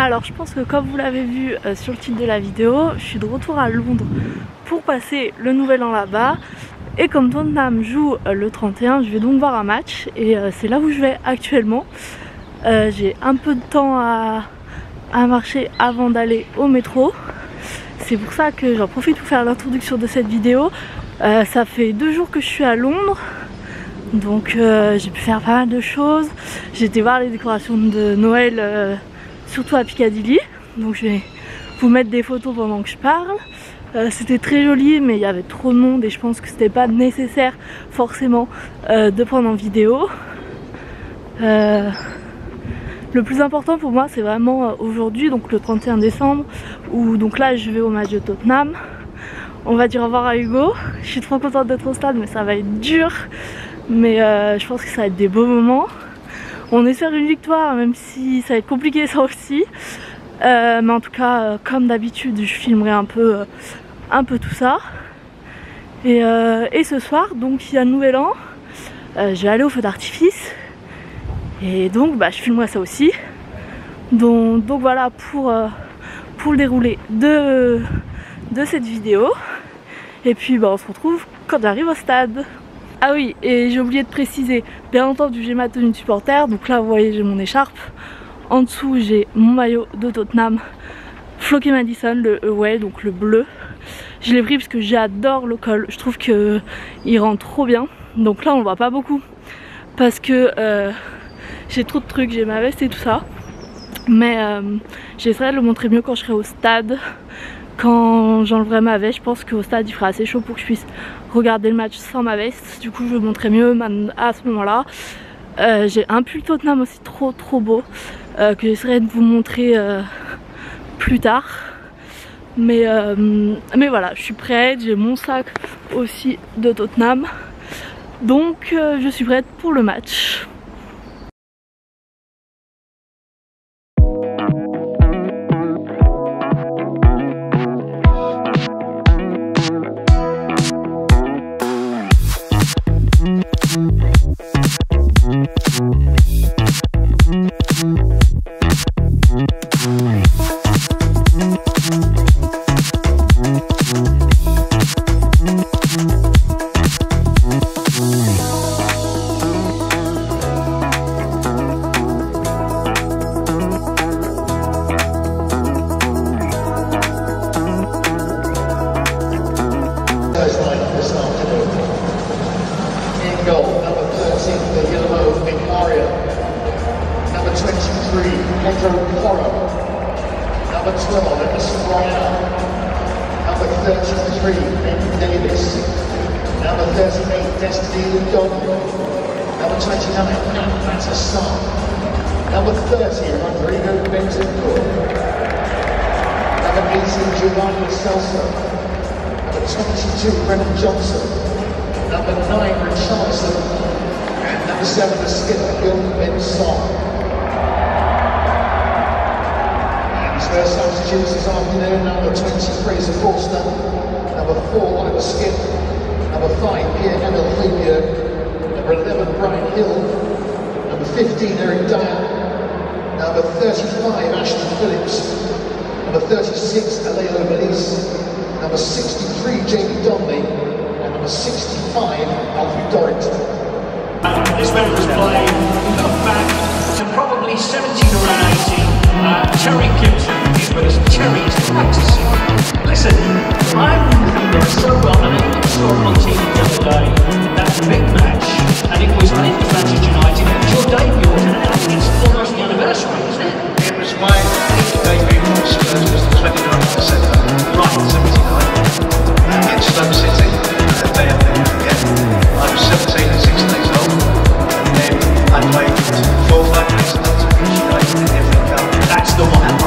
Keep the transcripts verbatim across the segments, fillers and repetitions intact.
Alors je pense que comme vous l'avez vu euh, sur le titre de la vidéo, je suis de retour à Londres pour passer le nouvel an là-bas. Et comme Tottenham joue euh, le trente et un, je vais donc voir un match et euh, c'est là où je vais actuellement. Euh, J'ai un peu de temps à, à marcher avant d'aller au métro. C'est pour ça que j'en profite pour faire l'introduction de cette vidéo. Euh, ça fait deux jours que je suis à Londres. Donc euh, j'ai pu faire pas mal de choses. J'ai été voir les décorations de Noël, euh, surtout à Piccadilly. Donc je vais vous mettre des photos pendant que je parle. Euh, c'était très joli mais il y avait trop de monde et je pense que c'était pas nécessaire forcément euh, de prendre en vidéo. Euh, le plus important pour moi c'est vraiment euh, aujourd'hui, donc le trente et un décembre, où donc là je vais au match de Tottenham. On va dire au revoir à Hugo. Je suis trop contente d'être au stade mais ça va être dur. Mais euh, je pense que ça va être des beaux moments. On espère une victoire même si ça va être compliqué ça aussi. Euh, mais en tout cas euh, comme d'habitude je filmerai un peu, euh, un peu tout ça. Et, euh, et ce soir donc il y a le nouvel an. Euh, je vais aller au feu d'artifice. Et donc bah, je filmerai ça aussi. Donc, donc voilà pour, euh, pour le déroulé de, de cette vidéo. Et puis bah, on se retrouve quand j'arrive au stade. Ah oui, et j'ai oublié de préciser, bien entendu j'ai ma tenue de supporter, donc là vous voyez j'ai mon écharpe. En dessous j'ai mon maillot de Tottenham, Flocky Madison, le away, donc le bleu. Je l'ai pris parce que j'adore le col, je trouve que il rend trop bien. Donc là on le voit pas beaucoup parce que euh, j'ai trop de trucs, j'ai ma veste et tout ça. Mais euh, j'essaierai de le montrer mieux quand je serai au stade. Quand j'enlèverai ma veste, je pense qu'au stade il fera assez chaud pour que je puisse regarder le match sans ma veste. Du coup je le montrerai mieux à ce moment là. euh, J'ai un pull Tottenham aussi trop trop beau euh, que j'essaierai de vous montrer euh, plus tard. Mais, euh, mais voilà, je suis prête, j'ai mon sac aussi de Tottenham. Donc euh, je suis prête pour le match. Number twelve, Emerson Royale. Number thirty-three, Andrew Davis. Number thirty-eight, Destiny Udoglu. Number twenty-nine, Pat Patterson. Number thirty, Rodrigo Bentancur. Number eighteen, Giovanni Celso. Number twenty-two, Brennan Johnson. Number nine, Richarlison. And number seven, the skipper, Gil Song. First substitutes this afternoon, number twenty-three is Forster, number four Oliver Skip, number five Pierre-Emil Højbjerg, number eleven Brian Hill, number fifteen Eric Dyer, number thirty-five Ashton Phillips, number thirty-six Aleo Melise, number sixty-three Jamie Donnelly, and number sixty-five Alfie Dorrington. This member is playing back to probably seventeen or eighteen. Uh, Terry Gibson is with us. Terry is practicing. Listen, I remember so well, and I saw him on T V the other day, that big match, and it was, I think it was Manchester United, it was your debut, and I think it's almost the anniversary, isn't it? It was my debut for Spurs, was the twenty-ninth of December, right, seventy-nine, against Stoke City, the day of the weekend. I was seventeen and six days old, and then I played four five days in United in the F A Cup. That's the one.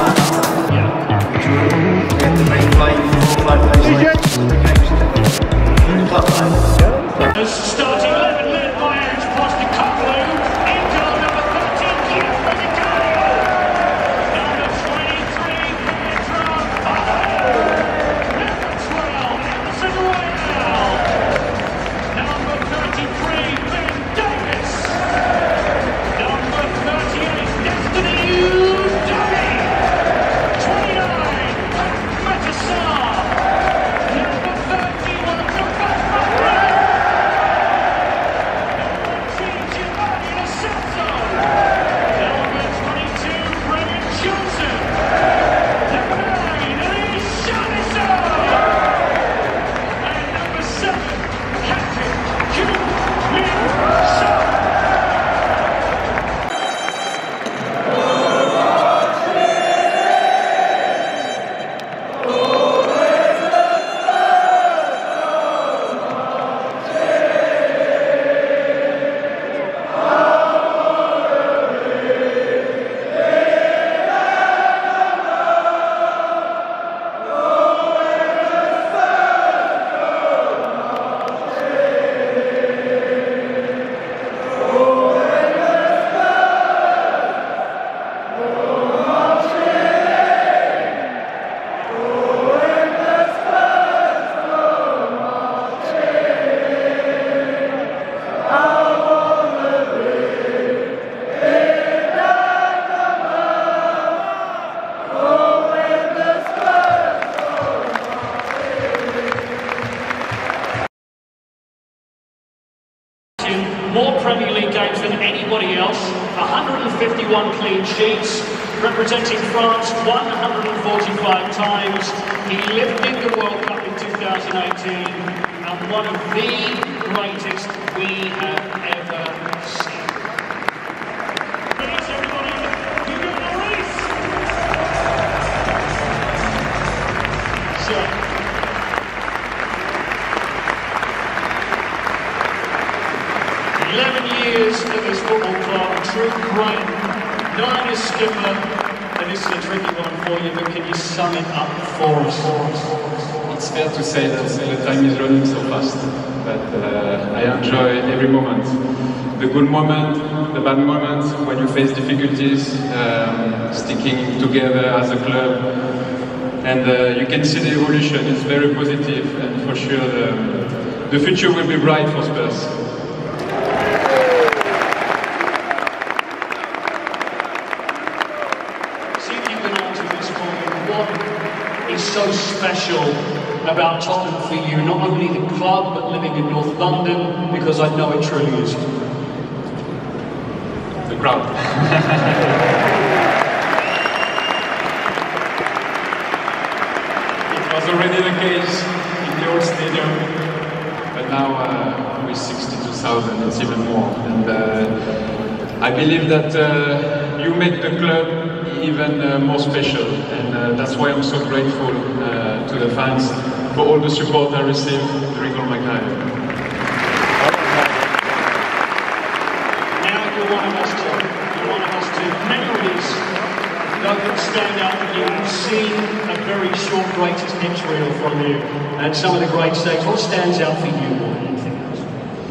France one hundred forty-five times. He lifted the World Cup in two thousand eighteen, and one of the greatest we have ever seen. Please, everybody, Hugo Lloris! So, eleven years at this football club, true great, nine as skipper, and this is a tricky one for you, but can you sum it up for us? It's fair to say that the time is running so fast, but uh, I enjoy every moment. The good moment, the bad moment, when you face difficulties, um, sticking together as a club, and uh, you can see the evolution. It's very positive, and for sure the, the future will be bright for Spurs. So special about Tottenham for you, not only the club but living in North London, because I know it truly is. The crowd. It was already the case in the old stadium, but now uh, with sixty-two thousand it's even more. And uh, I believe that uh, you make the club even uh, more special, and uh, that's why I'm so grateful uh, to the fans for all the support I received during all my career. Now you're one of us too. You're one of us too. Memories that stand out for you. We've seen a very short greatest hits reel from you, and some of the great saves. What stands out for you more than anything else?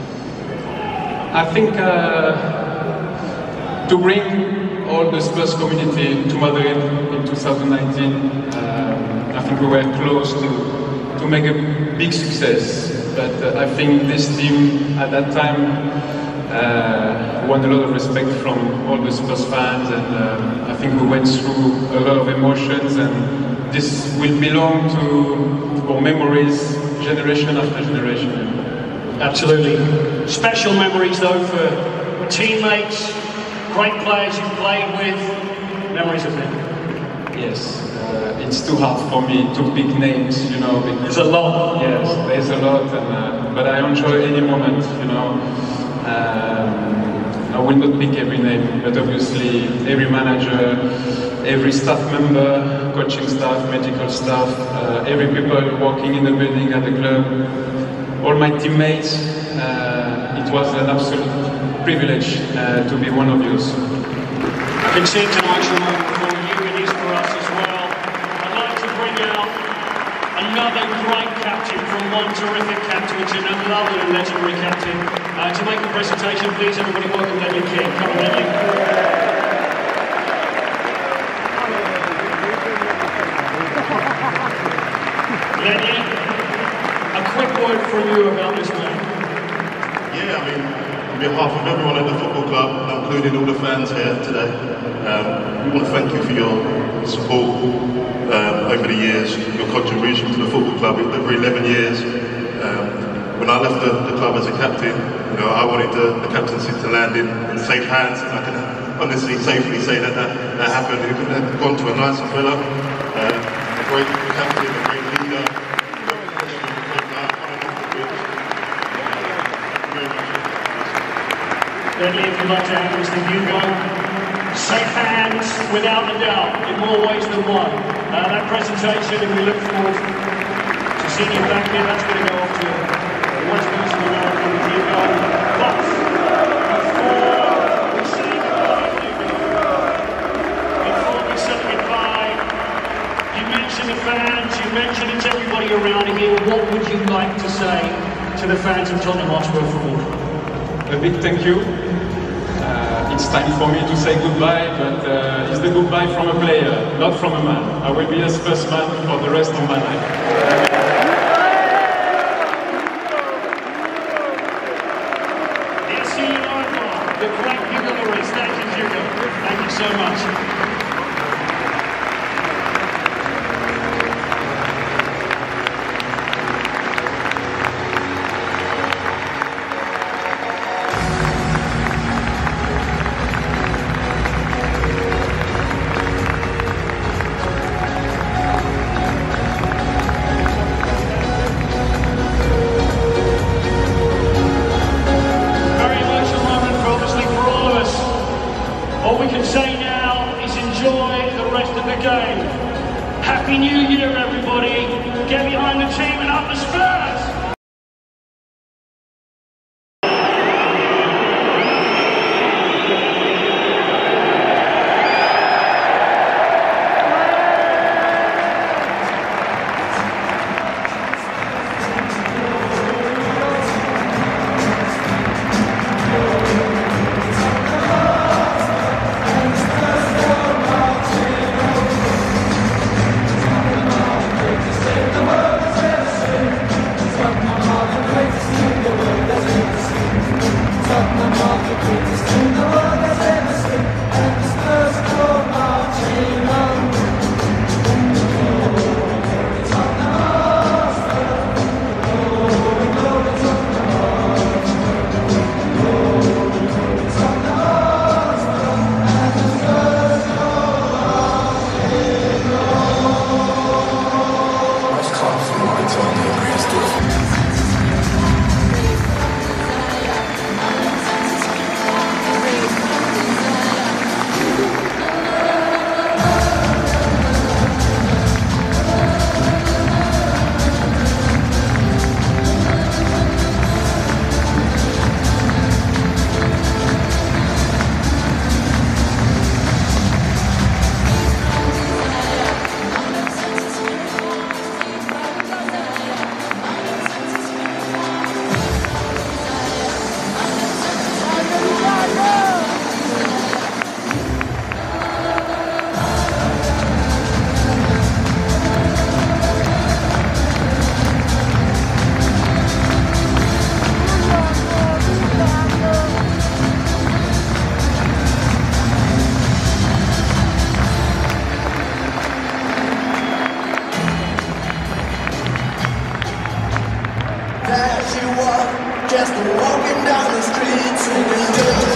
I think uh, to bring all the Spurs community to Madrid in two thousand nineteen. Um, I think we were close to, to make a big success, but uh, I think this team at that time uh, won a lot of respect from all the Spurs fans, and uh, I think we went through a lot of emotions, and this will belong to our memories generation after generation. Absolutely. Special memories though for teammates, great players you've played with, memories of them. Yes, uh, it's too hard for me to pick names, you know. Because, there's a lot. Yes, there's a lot, and, uh, but I enjoy any moment, you know. Um, I will not pick every name, but obviously every manager, every staff member, coaching staff, medical staff, uh, every people working in the building at the club, all my teammates, uh, it was an absolute privilege uh, to be one of yours. I can see tonight's a moment for you, it is for us as well. I'd like to bring out another great captain from one terrific captain to another legendary captain. Uh, to make the presentation, please everybody welcome Ledley King. Come on, Ledley. Ledley, a quick word from you about this man. Yeah, I mean, on behalf of everyone at the football club, including all the fans here today, um, we want to thank you for your support um, over the years, your contribution to the football club over eleven years. Um, when I left the, the club as a captain, you know, I wanted the, the captaincy to land in, in safe hands, and I can honestly, safely say that that, that happened. It had gone to a nice fella, uh, a great captain, a great leader. Ledley, if you'd like to hand this to Hugo. Safe hands, without a doubt, in more ways than one. Uh, that presentation, and we look forward to seeing you back here, that's going to go off to the West Coast of America with Hugo. But before we say goodbye, Hugo, before we say goodbye, you mentioned the fans, you mentioned it's everybody around here. What would you like to say to the fans of Tottenham Hotspur Football Club? A big thank you. Uh, it's time for me to say goodbye, but uh, it's the goodbye from a player, not from a man. I will be a Spurs man for the rest of my life. Yes, you are the great Hugo Lloris. Thank you, Hugo. Thank you so much. weekend. Happy New Year, everybody. Get behind the team and up the Spurs. Just walking down the street singing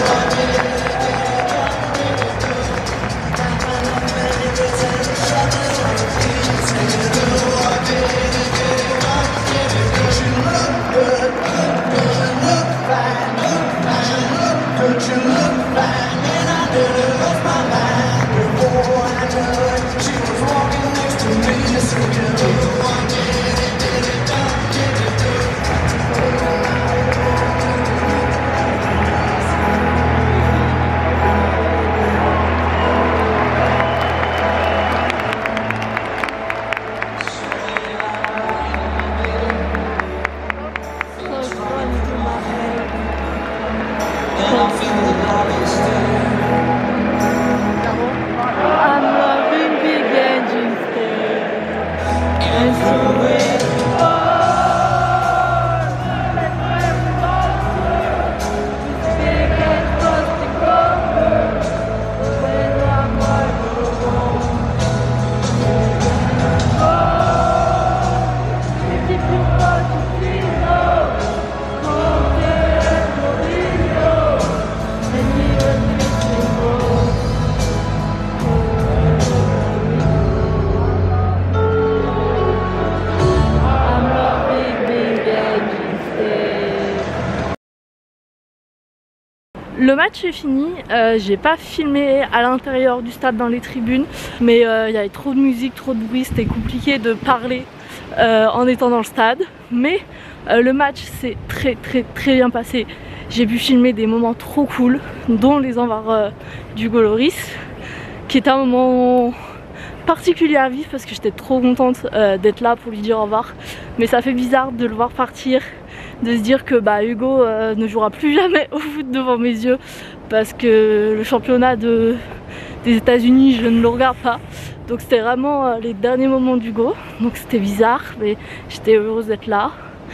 Le match est fini, euh, j'ai pas filmé à l'intérieur du stade dans les tribunes, mais il euh, y avait trop de musique, trop de bruit, c'était compliqué de parler euh, en étant dans le stade. Mais euh, le match s'est très très très bien passé. J'ai pu filmer des moments trop cool, dont les envers euh, d'Hugo Lloris, qui était un moment particulier à vivre parce que j'étais trop contente euh, d'être là pour lui dire au revoir. Mais ça fait bizarre de le voir partir, de se dire que bah, Hugo euh, ne jouera plus jamais au foot devant mes yeux parce que le championnat de, des États-Unis je ne le regarde pas. Donc c'était vraiment euh, les derniers moments d'Hugo, donc c'était bizarre mais j'étais heureuse d'être là.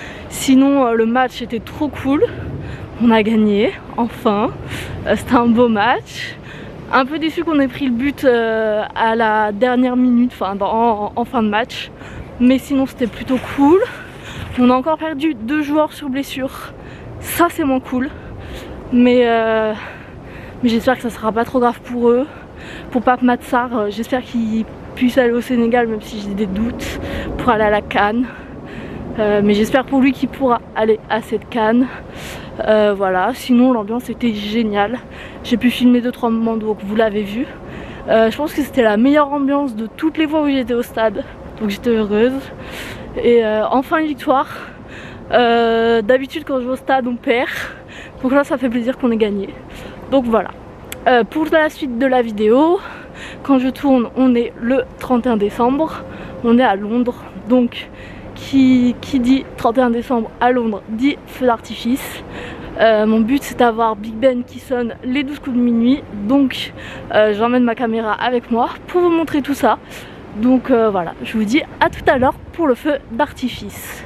Sinon euh, le match était trop cool, on a gagné enfin, euh, c'était un beau match. Un peu déçu qu'on ait pris le but euh, à la dernière minute, enfin en, en fin de match, mais sinon c'était plutôt cool. On a encore perdu deux joueurs sur blessure, ça c'est moins cool, mais, euh, mais j'espère que ça sera pas trop grave pour eux. Pour Pape Matsar, euh, j'espère qu'il puisse aller au Sénégal, même si j'ai des doutes, pour aller à la CAN. Euh, mais j'espère pour lui qu'il pourra aller à cette CAN. Euh, voilà, sinon l'ambiance était géniale. J'ai pu filmer deux trois moments, donc vous l'avez vu. Euh, je pense que c'était la meilleure ambiance de toutes les fois où j'étais au stade. Donc j'étais heureuse. Et euh, enfin une victoire. Euh, D'habitude quand je vais au stade on perd. Donc là ça fait plaisir qu'on ait gagné. Donc voilà. Euh, pour la suite de la vidéo, quand je tourne on est le trente et un décembre. On est à Londres. Donc qui, qui dit trente et un décembre à Londres dit feu d'artifice. Euh, mon but c'est d'avoir Big Ben qui sonne les douze coups de minuit. Donc euh, j'emmène ma caméra avec moi pour vous montrer tout ça. Donc euh, voilà, je vous dis à tout à l'heure pour le feu d'artifice.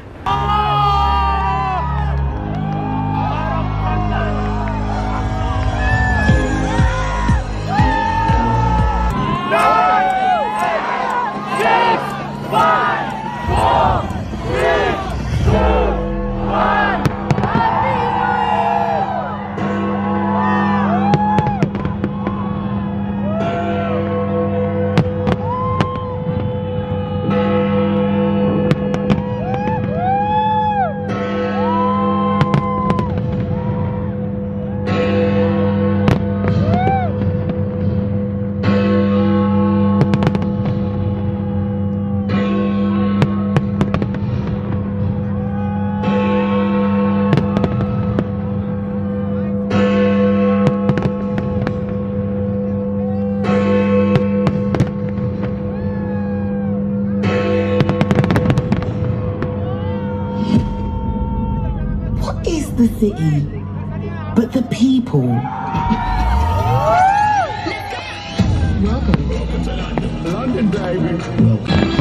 The city, but the people. Welcome. Welcome to London. London, baby. Welcome.